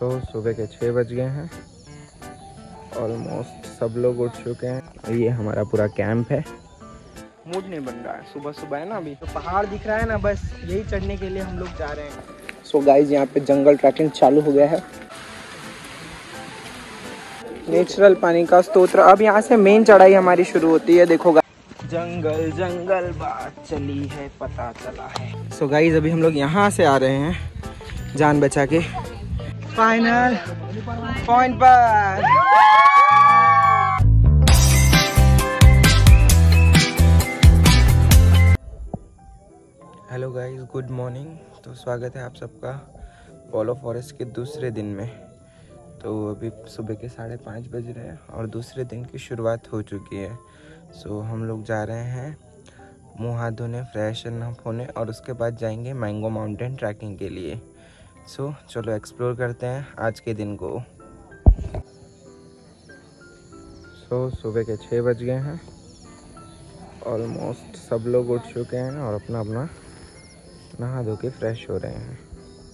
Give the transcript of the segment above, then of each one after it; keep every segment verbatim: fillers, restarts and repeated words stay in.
सो सुबह के छः बज गए हैं, ऑलमोस्ट सब लोग उठ चुके हैं। ये हमारा पूरा कैंप है। मूड नहीं बन रहा है, सुबह सुबह है ना, अभी तो पहाड़ दिख रहा है ना, बस यही चढ़ने के लिए हम लोग जा रहे हैं। सो गाइज यहाँ पे जंगल ट्रैकिंग चालू हो गया है। नेचुरल पानी का स्तोत्र। अब यहाँ से मेन चढ़ाई हमारी शुरू होती है। देखो जंगल जंगल बात चली है, पता चला है। सो गाइज अभी हम लोग यहाँ से आ रहे हैं जान बचा के फाइनल पॉइंट पर। Hello guys, good morning. तो स्वागत है आप सबका पोलो फॉरेस्ट के दूसरे दिन में। तो अभी सुबह के साढ़े पाँच बज रहे हैं और दूसरे दिन की शुरुआत हो चुकी है। सो हम लोग जा रहे हैं मुँह हाथ धोने, फ्रेशन अप होने और उसके बाद जाएंगे मैंगो माउंटेन ट्रैकिंग के लिए। सो चलो एक्सप्लोर करते हैं आज के दिन को। सो सुबह के छः बज गए हैं, ऑलमोस्ट सब लोग उठ चुके हैं और अपना अपना नहा धो के फ्रेश हो रहे हैं।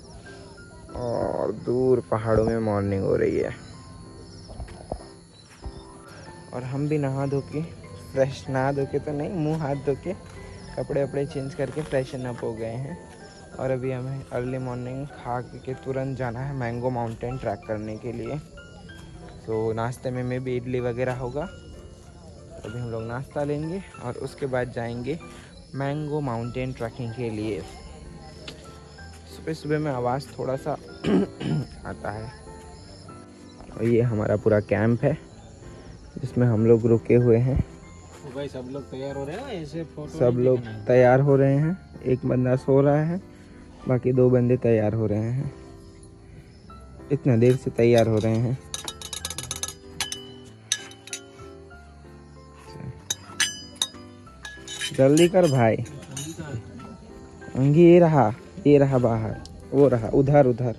और दूर पहाड़ों में मॉर्निंग हो रही है और हम भी नहा धो के फ्रेश, नहा धो के तो नहीं, मुंह हाथ धो के कपड़े वपड़े चेंज करके फ्रेशन अप हो गए हैं। और अभी हमें अर्ली मॉर्निंग खा के तुरंत जाना है मैंगो माउंटेन ट्रैक करने के लिए। तो नाश्ते में मे भी इडली वगैरह होगा। अभी हम लोग नाश्ता लेंगे और उसके बाद जाएंगे मैंगो माउंटेन ट्रैकिंग के लिए। सुबह सुबह में आवाज़ थोड़ा सा आता है। और ये हमारा पूरा कैंप है जिसमें हम लोग रुके हुए हैं। तो भाई सब लोग तैयार हो रहे हैं, ऐसे फोटो सब लोग तैयार हो रहे हैं। एक बंदा सो रहा है, बाकी दो बंदे तैयार हो रहे हैं। इतना देर से तैयार हो रहे हैं। जल्दी कर भाई। अंगी ये रहा, ये रहा बाहर, वो रहा उधर उधर।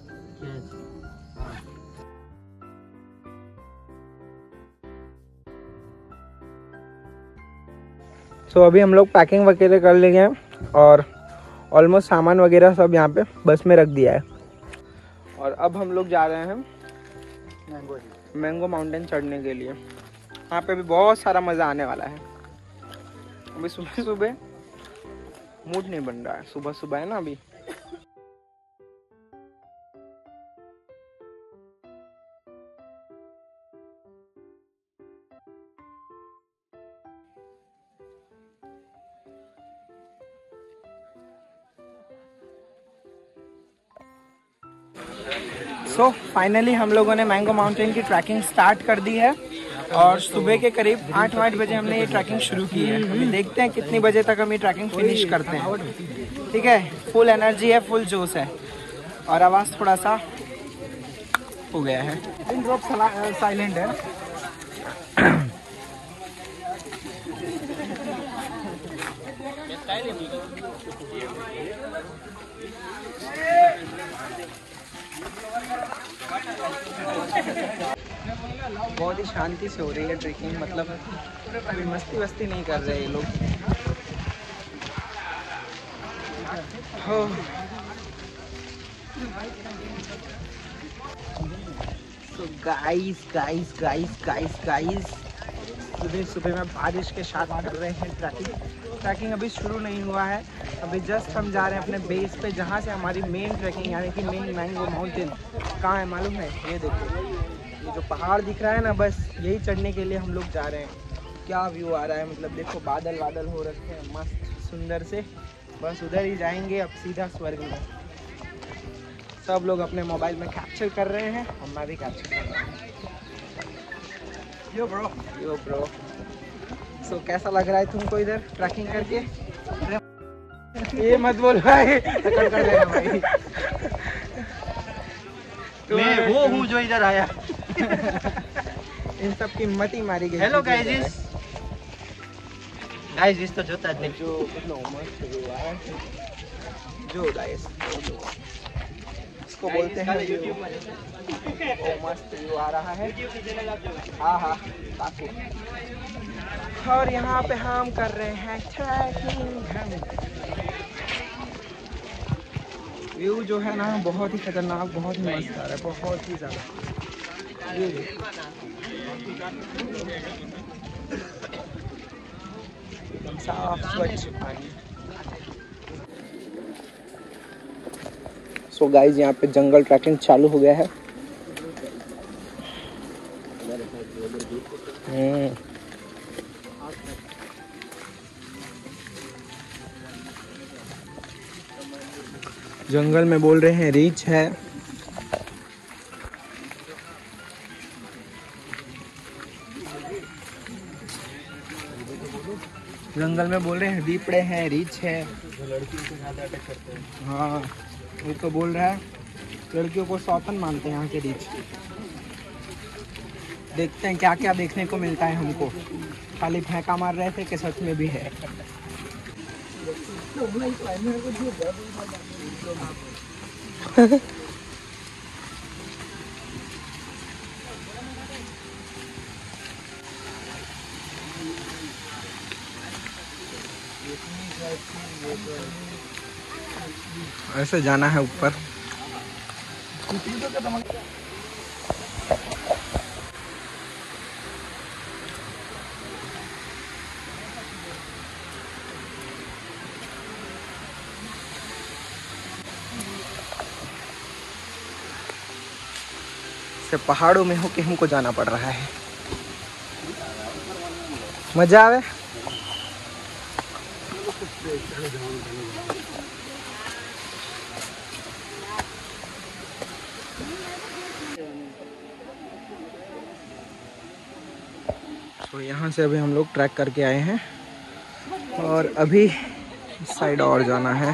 सो so, अभी हम लोग पैकिंग वगैरह कर ले गए और ऑलमोस्ट सामान वगैरह सब यहाँ पे बस में रख दिया है। और अब हम लोग जा रहे हैं मैंगो मैंगो माउंटेन चढ़ने के लिए। यहाँ पे भी बहुत सारा मज़ा आने वाला है। अभी सुबह सुबह मूड नहीं बन रहा है, सुबह सुबह है ना अभी। सो so, फाइनली हम लोगों ने मैंगो माउंटेन की ट्रैकिंग स्टार्ट कर दी है और सुबह के करीब आठ आठ बजे हमने ये ट्रैकिंग शुरू की है। अभी देखते हैं कितनी बजे तक हम ये ट्रैकिंग फिनिश करते हैं। ठीक है, फुल एनर्जी है, फुल जोश है और आवाज़ थोड़ा सा हो गया है। पिन ड्रॉप साइलेंट है। बहुत ही शांति से हो रही है ट्रेकिंग, मतलब अभी मस्ती वस्ती नहीं कर रहे ये लोग। तो guys guys guys guys guys सुबह सुबह में बारिश के साथ कर रहे हैं ट्रैकिंग। ट्रैकिंग अभी शुरू नहीं हुआ है, अभी जस्ट हम जा रहे हैं अपने बेस पे, जहाँ से हमारी मेन ट्रैकिंग यानी कि मेन मैंगो माउंटेन कहाँ है मालूम है? ये देखो, ये जो पहाड़ दिख रहा है ना, बस यही चढ़ने के लिए हम लोग जा रहे हैं। क्या व्यू आ रहा है, मतलब देखो बादल बादल हो रखे हैं मस्त सुंदर से। बस उधर ही जाएंगे अब सीधा स्वर्ग में। सब लोग अपने मोबाइल में कैप्चर कर रहे हैं और मैं भी कैप्चर कर रहा हूँ। यो ब्रो, यो ब्रो। सो कैसा लग रहा है तुमको इधर ट्रैकिंग करके? ये मत बोल भाई, कर कर देना भाई। मैं वो हूँ जो इधर आया। इन सब की मत ही मारी गई। हेलो गाइस, गाइस इस तो जोता है जो कितना मस्त व्यू है। जो गाइस इसको बोलते हैं व्यू। ओ मस्त व्यू आ रहा है। हाँ हाँ काफी। और यहाँ पे हम कर रहे हैं ट्रैकिंग। व्यू जो है ना बहुत ही खतरनाक, बहुत ही मस्त आ रहा है, बहुत ही ज़्यादा। ये एकदम साफ स्वच्छ पानी। सो गाइस यहाँ पे जंगल ट्रैकिंग चालू हो गया है। हम्म जंगल में बोल रहे हैं रीच है। जंगल में बोल रहे हैं दीपड़े हैं, रीच है। लड़कियों से ज़्यादा अटैक करते हैं। हाँ वो तो बोल रहा है, लड़कियों को सौतन मानते हैं यहाँ के रीच। देखते हैं क्या क्या देखने को मिलता है हमको। खाली फेंका मार रहे थे कि सच में भी है। ऐसे जाना है ऊपर। से पहाड़ों में होके हमको जाना पड़ रहा है। मजा आवे। तो यहाँ से अभी हम लोग ट्रैक करके आए हैं और अभी इस साइड और जाना है।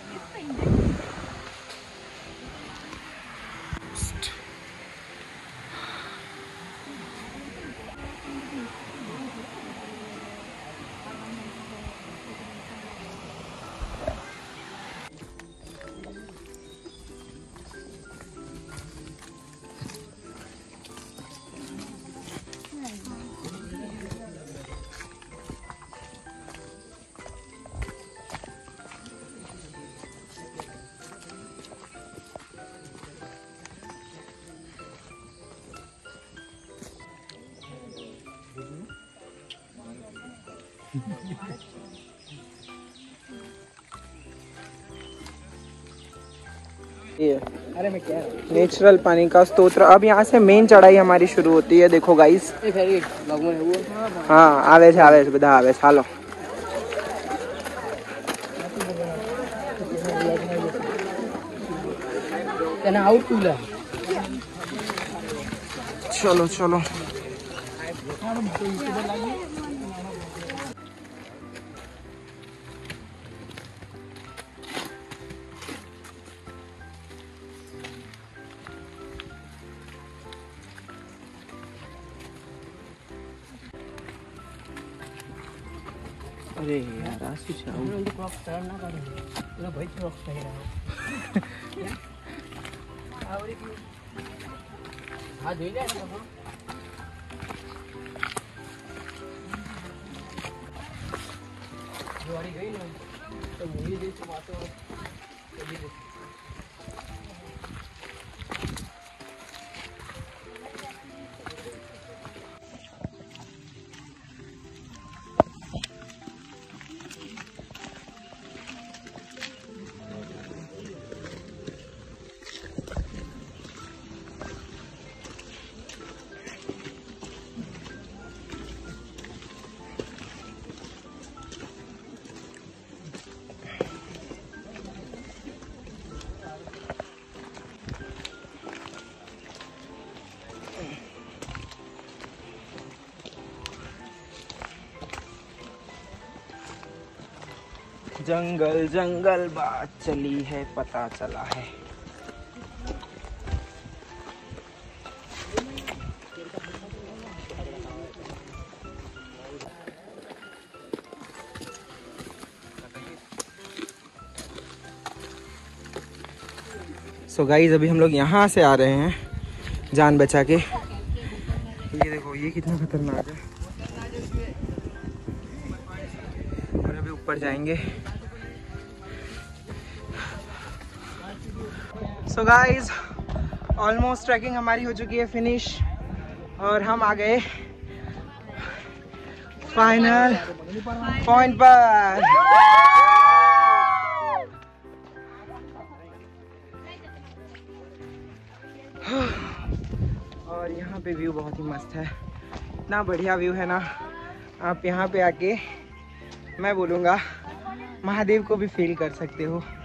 ये अरे मैं क्या नेचुरल पानी का स्तोत्र। अब यहाँ से मेन चढ़ाई हमारी शुरू होती है। देखो गाइस, हाँ आवे छे आवे छे बधा आवे छे। हालो चलो चलो। अरे यार आसू जंगल जंगल बात चली है, पता चला है। सो so गाइस अभी हम लोग यहाँ से आ रहे हैं जान बचा के। ये देखो ये कितना खतरनाक है। और अभी ऊपर जाएंगे सो गाइस ऑलमोस्ट ट्रैकिंग हमारी हो चुकी है फिनिश और हम आ गए फाइनल पॉइंट पर। और यहाँ पे व्यू बहुत ही मस्त है, इतना बढ़िया व्यू है ना, आप यहाँ पे आके मैं बोलूँगा महादेव को भी फील कर सकते हो।